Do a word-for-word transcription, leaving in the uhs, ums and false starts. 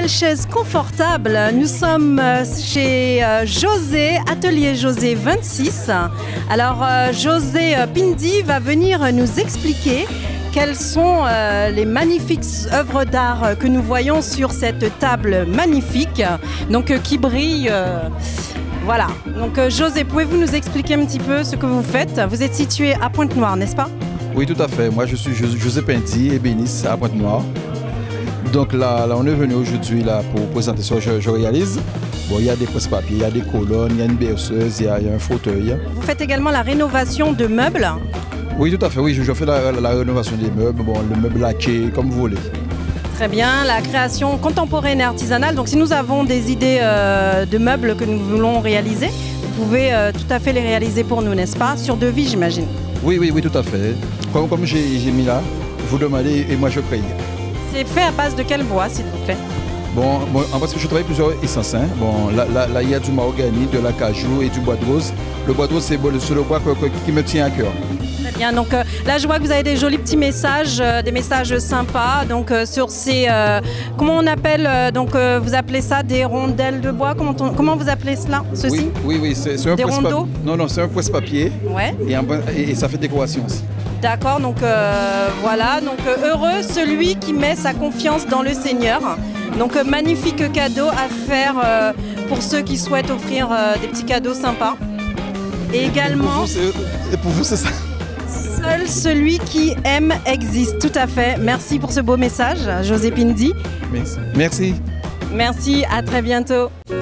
belle chaise confortable. Nous sommes chez José, Atelier José vingt-six. Alors José Pindi va venir nous expliquer quelles sont euh, les magnifiques œuvres d'art que nous voyons sur cette table magnifique, donc euh, qui brille. Euh, voilà. Donc euh, José, pouvez-vous nous expliquer un petit peu ce que vous faites? Vous êtes situé à Pointe-Noire, n'est-ce pas? Oui, tout à fait. Moi, je suis José Pindi, ébéniste à Pointe-Noire. Donc là, là, on est venu aujourd'hui là, pour présenter ce que je, je réalise. Bon, il y a des presse-papiers, il y a des colonnes, il y a une berceuse, il y a, il y a un fauteuil. Vous faites également la rénovation de meubles? Oui, tout à fait. Oui, je, je fais la, la, la rénovation des meubles, bon, le meuble laqué, comme vous voulez. Très bien, la création contemporaine et artisanale. Donc si nous avons des idées euh, de meubles que nous voulons réaliser, vous pouvez euh, tout à fait les réaliser pour nous, n'est-ce pas? Sur devis, j'imagine. Oui, oui, oui, tout à fait. Comme, comme j'ai mis là, vous demandez et moi je paye. C'est fait à base de quel bois, s'il vous plaît? Bon, bon, parce que je travaille plusieurs essences. Hein. Bon, là, là, là, il y a du mahogany, de l'acajou et du bois de rose. Le bois de rose, c'est le bois qui me tient à cœur. Très bien. Donc euh, là, je vois que vous avez des jolis petits messages, euh, des messages sympas. Donc euh, sur ces, euh, comment on appelle, euh, donc euh, vous appelez ça des rondelles de bois? Comment, on, comment vous appelez cela, ceci? Oui, oui, oui, c'est un des rondeaux. Non, non, c'est un presse-papier. Ouais. Et, et, et ça fait décoration aussi. D'accord. Donc euh, voilà. Donc euh, heureux celui qui met sa confiance dans le Seigneur. Donc euh, magnifique cadeau à faire euh, pour ceux qui souhaitent offrir euh, des petits cadeaux sympas. Et également, et pour vous, c'est ça. Seul celui qui aime existe. Tout à fait. Merci pour ce beau message, José Pindi. Merci. Merci. Merci, à très bientôt.